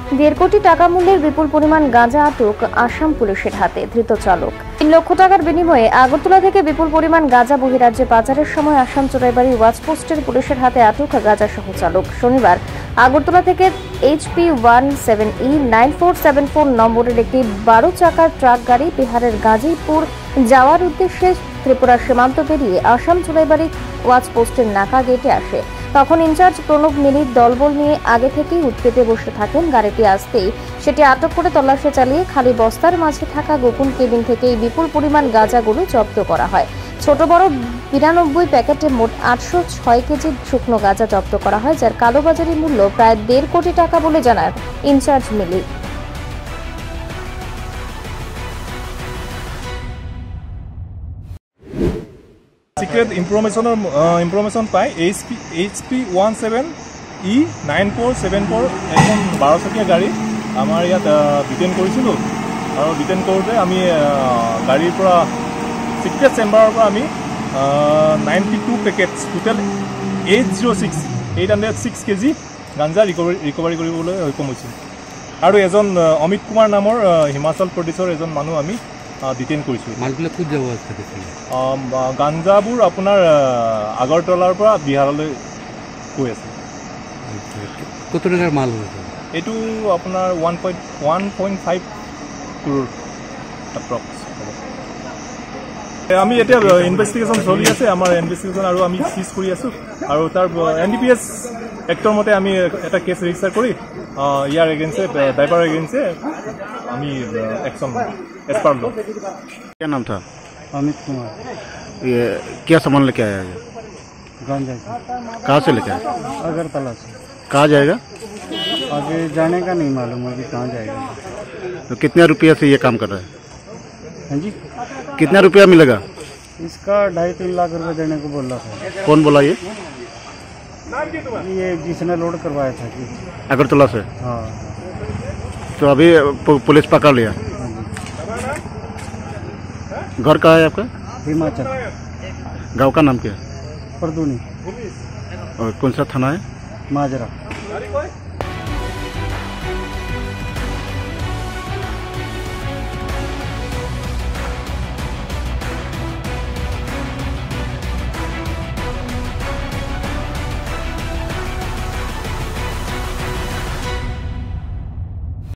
দেড় কোটি টাকা মূল্যের বিপুল পরিমাণ গাঁজা আটক আসাম পুলিশের হাতে। ধৃত চালক 3 লক্ষ টাকার বিনিময়ে আগরতলা থেকে বিপুল পরিমাণ গাঁজা বহিরাজ্যে পাচারের সময় আসাম চোরাইবাড়ি ওয়াচপোস্টের পুলিশের হাতে আটক গাঁজা সহ চালক। শনিবার আগরতলা থেকে HP17E9474 নম্বরের একটি 12 চাকার ট্রাক গাড়ি বিহারের গাজীপুর যাওয়ার উদ্দেশ্যে ত্রিপুরা সীমান্ত পেরিয়ে আসাম চোরাইবাড়ি ওয়াচপোস্টের নাকা গেটে আসে। তখন ইনচার্জ প্রণব মিলির দলবল নিয়ে আগে থেকেই উৎপেতে বসে থাকেন। গাড়িটি আসতেই সেটি আটক করে তল্লাশি চালিয়ে খালি বস্তার মাঝে থাকা গোপন কেবিন থেকে বিপুল পরিমাণ গাঁজাগুলো জব্দ করা হয়। ছোট বড় 92 প্যাকেটে মোট 806 কেজি শুকনো গাঁজা জব্দ করা হয়, যার কালোবাজারি মূল্য প্রায় 1.5 কোটি টাকা বলে জানান ইনচার্জ মিলি। Secret information পাই HP17E9474 এখন 12 চকীয়া গাড়ী আমাৰ ইয়াত ডিটেইন কৰিছিলোঁ আৰু ডিটেইন কৰোঁতে আমি গাড়ীৰ পৰা সিক্ৰেট চেম্বাৰৰ পৰা আমি 92 পেকেটছ টোটেল 806 কেজি গাঞ্জা ৰিকভাৰী কৰিবলৈ সক্ষম হৈছিল আৰু এজন অমিত কুমাৰ নামৰ হিমাচল প্ৰদেশৰ এজন মানুহ আমি ডিটেইন কৰিছোঁ। মালবিলাক ক'ত যাব আছে? গাঞ্জাবোৰ আপোনাৰ আগৰতলাৰ পৰা বিহাৰলৈ গৈ আছে। কত টাকার মাল হয়েছে? এইটো আপোনাৰ 1.5 crore এপ্ৰক্স। আমি এতিয়া ইনভেষ্টিগেশ্যন চলি আছে, আমাৰ ইনভেষ্টিগেশ্যন আৰু আমি সিজ কৰি আছোঁ আৰু তাৰ NDPS এক্টৰ মতে আমি এটা কেছ ৰেজিষ্টাৰ কৰি ইয়াৰ এগেইনষ্টে ড্ৰাইভাৰ এগেইনষ্টে আমি एक्शन एज पर लो। क्या नाम था? अमित कुमार। ये क्या सामान लेके आया है? गांजा। कहाँ से लेके आया? अगरतला से। कहाँ जाएगा? आगे जाने का नहीं मालूम अभी कहाँ जाएगा। तो कितने रुपया से ये काम कर रहा है? हाँ जी, कितना रुपया मिलेगा? इसका 2.5-3 लाख रुपए देने को बोल रहा था। कौन बोला ये जिसने लोड करवाया था कि अगरतला से? हाँ। तो अभी पुलिस पकड़ लिया। घर कहाँ है आपका? हिमाचल। गांव का नाम क्या है? परदूनी। और कौन सा थाना है? माजरा।